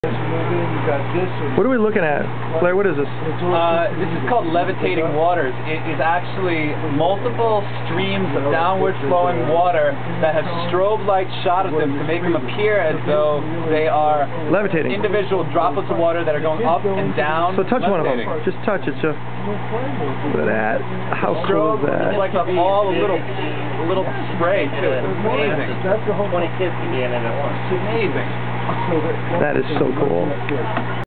What are we looking at? Blair, what is this? This is called Levitating Waters. It is actually multiple streams of downward flowing water that have strobe light shot at them to make them appear as though they are Levitating. individual droplets of water that are going up and down. So touch one of them. levitating. Just touch it, Joe. Look at that. How cool Strobe is that? reflects all a little spray too. It's amazing. That's the whole 20 kids can be in it at once. It's amazing. That is so cool.